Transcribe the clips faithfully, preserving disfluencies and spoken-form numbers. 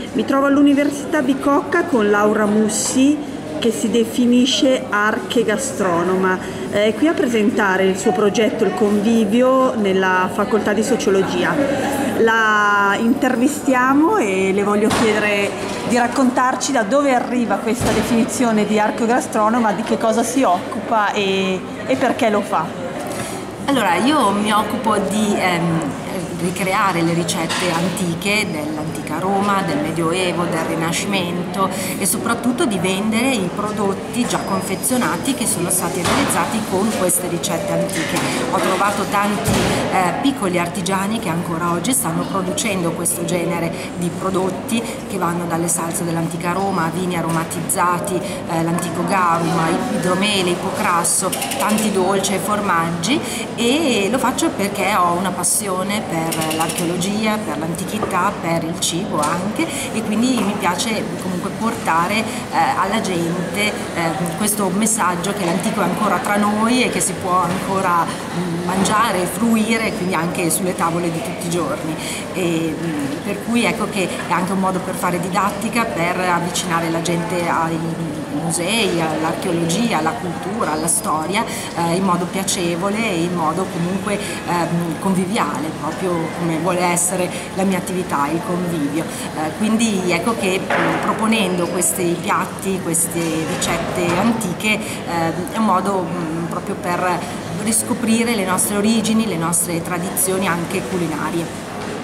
Mi trovo all'Università Bicocca con Laura Mussi, che si definisce archegastronoma. È qui a presentare il suo progetto Il Convivio nella Facoltà di Sociologia. La intervistiamo e le voglio chiedere di raccontarci da dove arriva questa definizione di archegastronoma, di che cosa si occupa e, e perché lo fa. Allora, io mi occupo di ehm, ricreare le ricette antiche dell'antica Roma, del Medioevo, del Rinascimento e soprattutto di vendere i prodotti già confezionati che sono stati realizzati con queste ricette antiche. Ho trovato tanti eh, piccoli artigiani che ancora oggi stanno producendo questo genere di prodotti che vanno dalle salse dell'antica Roma a vini aromatizzati, eh, l'antico garum, idromele, ipocrasso, tanti dolci e formaggi, e lo faccio perché ho una passione per l'archeologia, per l'antichità, per il cibo anche, e quindi mi piace comunque portare eh, alla gente eh, questo messaggio che l'antico è ancora tra noi e che si può ancora mh, mangiare, fruire, quindi anche sulle tavole di tutti i giorni. E, mh, per cui ecco che è anche un modo per fare didattica, per avvicinare la gente ai musei, all'archeologia, alla cultura, alla storia eh, in modo piacevole e in modo comunque ehm, conviviale, proprio come vuole essere la mia attività, il convivio. Eh, quindi ecco che mh, proponendo questi piatti, queste ricette antiche eh, è un modo mh, proprio per riscoprire le nostre origini, le nostre tradizioni anche culinarie.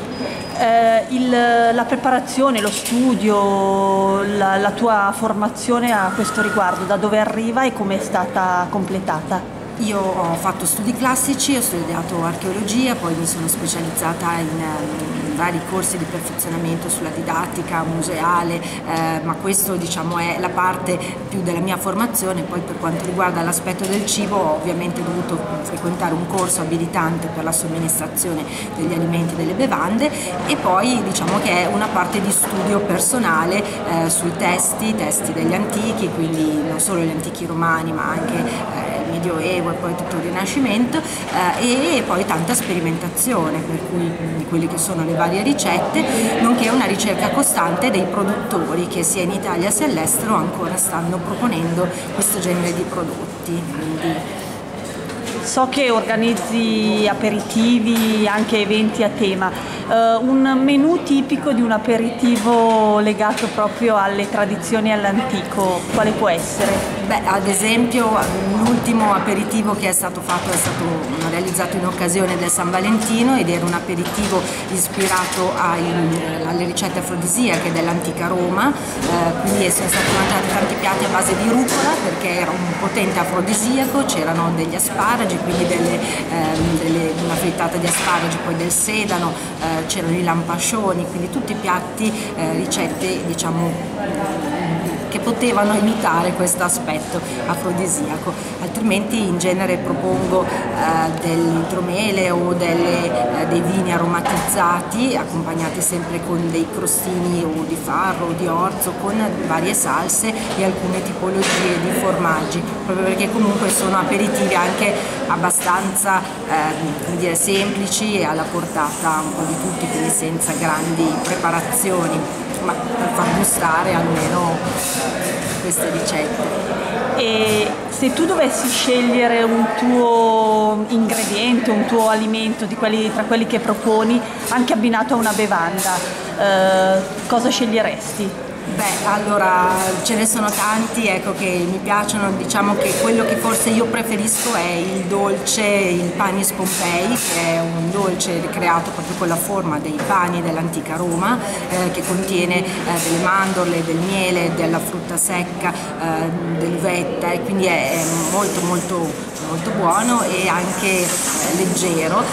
Eh, il, la preparazione, lo studio, la, la tua formazione a questo riguardo, da dove arriva e come è stata completata? Io ho fatto studi classici, ho studiato archeologia, poi mi sono specializzata in, in vari corsi di perfezionamento sulla didattica museale, eh, ma questo diciamo è la parte più della mia formazione. Poi per quanto riguarda l'aspetto del cibo ho ovviamente dovuto frequentare un corso abilitante per la somministrazione degli alimenti e delle bevande, e poi diciamo che è una parte di studio personale eh, sui testi, testi degli antichi, quindi non solo gli antichi romani ma anche eh, Medioevo e poi tutto il Rinascimento, eh, e poi tanta sperimentazione, per cui di quelle che sono le varie ricette, nonché una ricerca costante dei produttori che sia in Italia sia all'estero ancora stanno proponendo questo genere di prodotti. Quindi... So che organizzi aperitivi, anche eventi a tema. Uh, un menù tipico di un aperitivo legato proprio alle tradizioni e all'antico, quale può essere? Beh, ad esempio l'ultimo aperitivo che è stato fatto è stato realizzato in occasione del San Valentino ed era un aperitivo ispirato ai, alle ricette afrodisiache dell'antica Roma, eh, quindi sono stati mangiati tanti piatti a base di rucola perché era un potente afrodisiaco, c'erano degli asparagi, quindi delle, ehm, delle, una frittata di asparagi, poi del sedano, eh, c'erano i lampascioni, quindi tutti piatti, eh, ricette diciamo che potevano imitare questo aspetto afrodisiaco. Altrimenti in genere propongo eh, dell'idromele o delle, eh, dei vini aromatizzati accompagnati sempre con dei crostini o di farro o di orzo, con varie salse e alcune tipologie di formaggi, proprio perché comunque sono aperitivi anche abbastanza eh, come dire, semplici e alla portata un po' di tutti, quindi senza grandi preparazioni, ma per far gustare almeno queste ricette. E se tu dovessi scegliere un tuo ingrediente, un tuo alimento di quelli, tra quelli che proponi, anche abbinato a una bevanda, eh, cosa sceglieresti? Beh, allora ce ne sono tanti, ecco, che mi piacciono. Diciamo che quello che forse io preferisco è il dolce, il panis Pompei, che è un dolce creato proprio con la forma dei pani dell'antica Roma, eh, che contiene eh, delle mandorle, del miele, della frutta secca, eh, dell'uvetta, e quindi è, è molto molto molto buono e anche eh, leggero,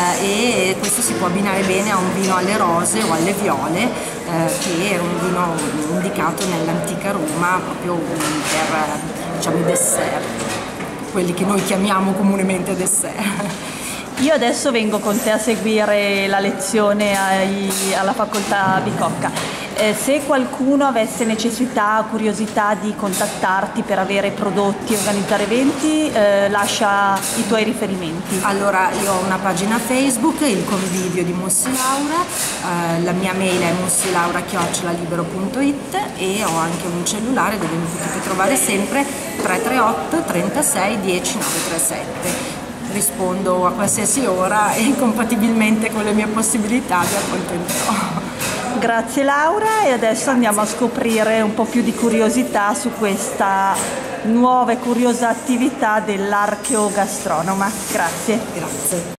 eh, e questo si può abbinare bene a un vino alle rose o alle viole, eh, che è un vino indicato nell'antica Roma proprio per, diciamo, i dessert, quelli che noi chiamiamo comunemente dessert. Io adesso vengo con te a seguire la lezione ai, alla facoltà Bicocca Eh, se qualcuno avesse necessità o curiosità di contattarti per avere prodotti e organizzare eventi, eh, lascia i tuoi riferimenti. Allora, io ho una pagina Facebook, il convivio di Mussilaura, eh, la mia mail è mussilaura chiocciola libero punto it e ho anche un cellulare dove mi potete trovare sempre tre tre otto trentasei dieci novecentotrentasette. Rispondo a qualsiasi ora e compatibilmente con le mie possibilità vi accontenterò. Grazie Laura, e adesso andiamo a scoprire un po' più di curiosità su questa nuova e curiosa attività dell'archeogastronoma. Grazie. Grazie.